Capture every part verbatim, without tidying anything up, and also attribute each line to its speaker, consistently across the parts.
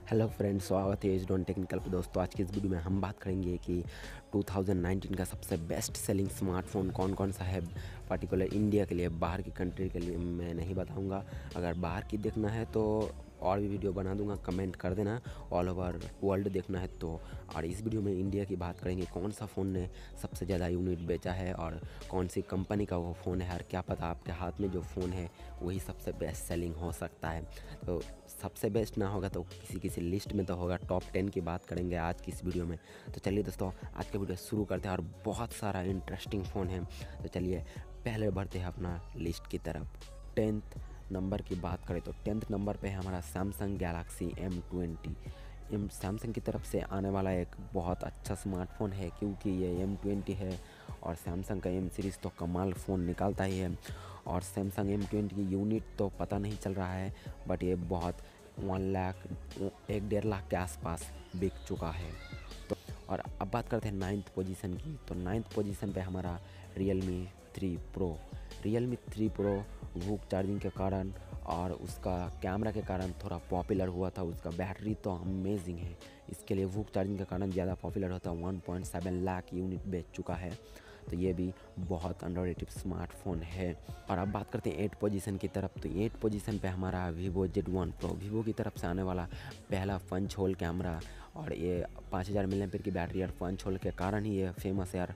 Speaker 1: Hello friends, स्वागत है as don technical पे। दोस्तों, आज की इस वीडियो में हम बात करेंगे कि दो हज़ार उन्नीस का सबसे बेस्ट सेलिंग स्मार्टफोन कौन कौन सा है। पर्टिकुलर इंडिया के लिए, बाहर की कंट्री के लिए मैं नहीं बताऊंगा। अगर बाहर की देखना है तो और भी वीडियो बना दूंगा, कमेंट कर देना। ऑल ओवर वर्ल्ड देखना है तो। और इस वीडियो में इंडिया की बात करेंगे, कौन सा फ़ोन ने सबसे ज़्यादा यूनिट बेचा है और कौन सी कंपनी का वो फ़ोन है। और क्या पता आपके हाथ में जो फ़ोन है वही सबसे बेस्ट सेलिंग हो सकता है। तो सबसे बेस्ट ना होगा तो किसी किसी लिस्ट में तो होगा। टॉप टेन की बात करेंगे आज की इस वीडियो में। तो चलिए दोस्तों, आज का वीडियो शुरू करते हैं। और बहुत सारा इंटरेस्टिंग फ़ोन है, तो चलिए पहले बढ़ते हैं अपना लिस्ट की तरफ। टेंथ नंबर की बात करें तो टेंथ नंबर पे है हमारा Samsung Galaxy M twenty. M Samsung की तरफ से आने वाला एक बहुत अच्छा स्मार्टफोन है, क्योंकि ये एम ट्वेंटी है और सैमसंग का एम सीरीज़ तो कमाल फ़ोन निकालता ही है। और सैमसंग एम ट्वेंटी की यूनिट तो पता नहीं चल रहा है, बट ये बहुत वन लाख एक डेढ़ लाख के आसपास बिक चुका है। तो और अब बात करते हैं नाइन्थ पोजीशन की। तो नाइन्थ पोजीशन पे हमारा Realme three pro. Realme three pro VOOC charging के कारण और उसका कैमरा के कारण थोड़ा पॉपुलर हुआ था। उसका बैटरी तो अमेजिंग है, इसके लिए वूक चार्जिंग के कारण ज़्यादा पॉपुलर होता है। One point seven lakh unit बेच चुका है, तो ये भी बहुत अंडररेटेड स्मार्टफोन है। और अब बात करते हैं एट पोजीशन की तरफ। तो एट पोजीशन पे हमारा Vivo Z one pro. Vivo की तरफ से आने वाला पहला पंच होल कैमरा, और ये पाँच हज़ार मिली एम्पीयर की बैटरी और पंच होल के कारण ही ये फेमस है। और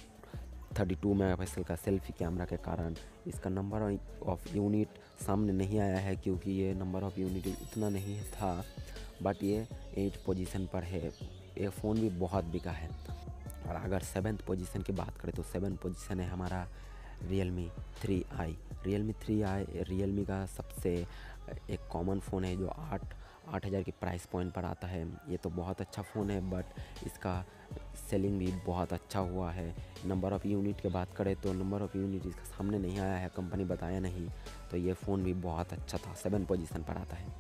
Speaker 1: थर्टी टू मेगापिक्सल का सेल्फी कैमरा के कारण इसका नंबर ऑफ यूनिट सामने नहीं आया है, क्योंकि ये नंबर ऑफ यूनिट इतना नहीं था, बट ये एट पोजीशन पर है। ये फ़ोन भी बहुत बिका है। और अगर सेवन्थ पोजीशन की बात करें तो सेवन्थ पोजीशन है हमारा Realme three i. Realme three i Realme का सबसे एक कॉमन फ़ोन है जो आठ आठ हज़ार के प्राइस पॉइंट पर आता है। ये तो बहुत अच्छा फ़ोन है, बट इसका सेलिंग भी बहुत अच्छा हुआ है। नंबर ऑफ़ यूनिट की बात करें तो नंबर ऑफ़ यूनिट इसका सामने नहीं आया है, कंपनी बताया नहीं, तो ये फ़ोन भी बहुत अच्छा था। सेवन पोजीशन पर आता है।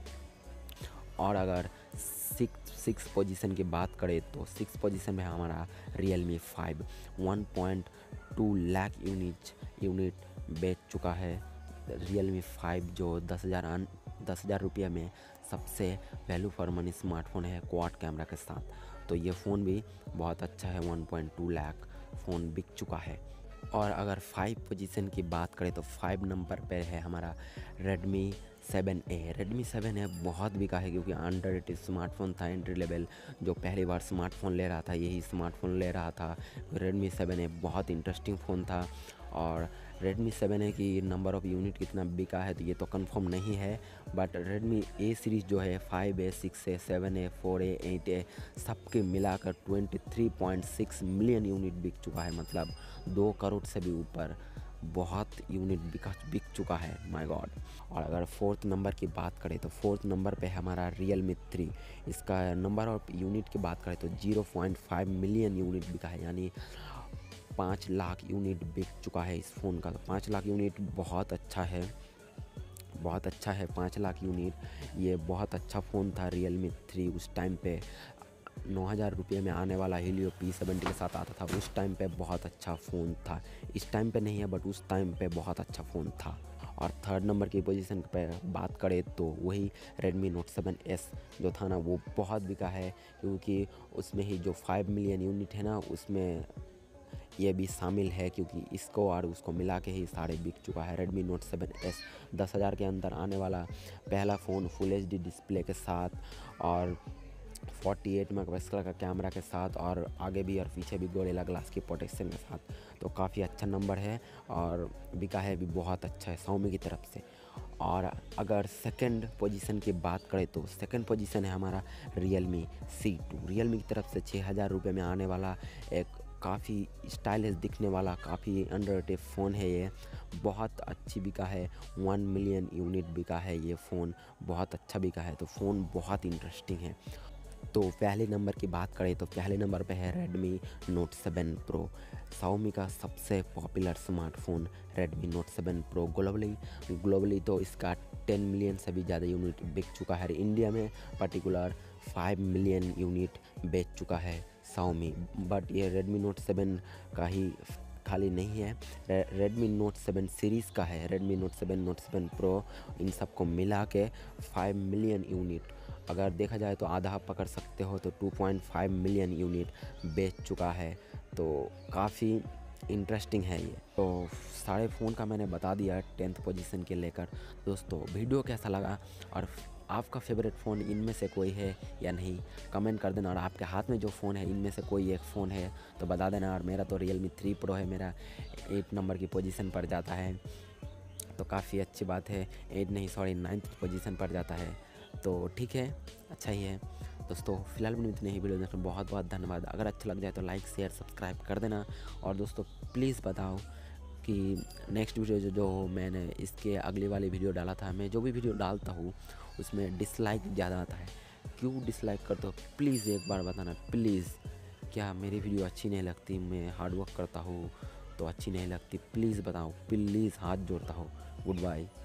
Speaker 1: और अगर सिक्स सिक्स पोजीशन की बात करें तो सिक्स पोजीशन में हमारा Realme five. One point two lakh unit unit बेच चुका है रियलमी फाइव, जो दस हज़ार दस हज़ार रुपये में सबसे वैल्यू फॉर मनी स्मार्टफोन है क्वाड कैमरा के साथ। तो ये फ़ोन भी बहुत अच्छा है। One point two lakh phone बिक चुका है। और अगर फाइव पोजीशन की बात करें तो फाइव नंबर पर है हमारा Redmi seven A. Redmi seven A बहुत बिका है, क्योंकि अंडररेटेड स्मार्टफोन था। एंट्री लेवल जो पहली बार स्मार्टफोन ले रहा था, यही स्मार्टफोन ले रहा था। रेडमी सेवन ए बहुत इंटरेस्टिंग फ़ोन था। और रेडमी सेवन ए की नंबर ऑफ़ यूनिट कितना बिका है तो ये तो कंफर्म नहीं है, बट रेडमी ए सीरीज़ जो है five A, six A, seven A, four A, eight A सबके मिलाकर तेईस पॉइंट सिक्स मिलियन यूनिट बिक चुका है। मतलब दो करोड़ से भी ऊपर बहुत यूनिट बिका बिक चुका है। My god. और अगर फोर्थ नंबर की बात करें तो फोर्थ नंबर पे हमारा रियलमी थ्री। इसका नंबर ऑफ यूनिट की बात करें तो zero point five million unit बिका है, यानी पाँच लाख यूनिट बिक चुका है इस फ़ोन का। तो पाँच लाख यूनिट बहुत अच्छा है, बहुत अच्छा है पाँच लाख यूनिट। ये बहुत अच्छा फ़ोन था रियलमी थ्री। उस टाइम पे नौ हज़ार रुपये में आने वाला हीलियो पी सेवेंटी के साथ आता था। उस टाइम पे बहुत अच्छा फ़ोन था। इस टाइम पे नहीं है, बट उस टाइम पे बहुत अच्छा फ़ोन था। और थर्ड नंबर की पोजीशन पे बात करें तो वही रेडमी नोट सेवन एस जो था ना, वो बहुत बिका है, क्योंकि उसमें ही जो फाइव मिलियन यूनिट है ना, उसमें ये भी शामिल है, क्योंकि इसको और उसको मिला के ही सारे बिक चुका है। रेडमी नोट सेवन एस दस हज़ार के अंदर आने वाला पहला phone, full H D display के साथ और अड़तालीस मेगापिक्सल का कैमरा के साथ, और आगे भी और पीछे भी गोरिल्ला ग्लास की प्रोटेक्शन के साथ। तो काफ़ी अच्छा नंबर है और बिका है भी बहुत अच्छा है Xiaomi की तरफ से। और अगर सेकंड पोजीशन की बात करें तो सेकंड पोजीशन है हमारा रियलमी सी टू। रियलमी की तरफ से छः हज़ार रुपये में आने वाला एक काफ़ी स्टाइलिश दिखने वाला, काफ़ी अंडररेटेड फ़ोन है। ये बहुत अच्छी बिका है। वन मिलियन यूनिट बिका है ये फ़ोन, बहुत अच्छा बिका है। तो फ़ोन बहुत इंटरेस्टिंग है। तो पहले नंबर की बात करें तो पहले नंबर पे है Redmi Note seven pro. Xiaomi का सबसे popular smartphone Redmi Note seven pro. Globally globally तो इसका टेन मिलियन से भी ज़्यादा यूनिट बिक चुका है। इंडिया में पर्टिकुलर फाइव मिलियन यूनिट बेच चुका है Xiaomi। बट ये रेडमी नोट सेवन का ही खाली नहीं है, रेडमी नोट सेवन सीरीज़ का है। Redmi Note seven, Note seven pro, इन सबको मिला के फाइव मिलियन यूनिट अगर देखा जाए तो आधा पकड़ सकते हो, तो two point five million unit बेच चुका है। तो काफ़ी इंटरेस्टिंग है ये। तो सारे फ़ोन का मैंने बता दिया टेंथ पोजीशन के लेकर। दोस्तों वीडियो कैसा लगा और आपका फेवरेट फ़ोन इनमें से कोई है या नहीं, कमेंट कर देना। और आपके हाथ में जो फ़ोन है इनमें से कोई एक फ़ोन है तो बता देना। और मेरा तो रियल मी थ्री प्रो है, मेरा एट नंबर की पोजीशन पर जाता है, तो काफ़ी अच्छी बात है। एट नहीं सॉरी नाइन्थ पोजीशन पर जाता है, तो ठीक है, अच्छा ही है। दोस्तों फिलहाल वीडियो में इतने ही। वीडियो देखने में बहुत बहुत धन्यवाद। अगर अच्छा लग जाए तो लाइक शेयर सब्सक्राइब कर देना। और दोस्तों प्लीज़ बताओ कि नेक्स्ट वीडियो जो जो मैंने इसके अगले वाले वीडियो डाला था, मैं जो भी वीडियो डालता हूँ उसमें डिसलाइक ज़्यादा आता है, क्यों डिसलाइक करते हो? प्लीज़ एक बार बताना प्लीज़। क्या मेरी वीडियो अच्छी नहीं लगती? मैं हार्ड वर्क करता हूँ तो अच्छी नहीं लगती? प्लीज़ बताओ, प्लीज़ हाथ जोड़ता हूँ। Good bye.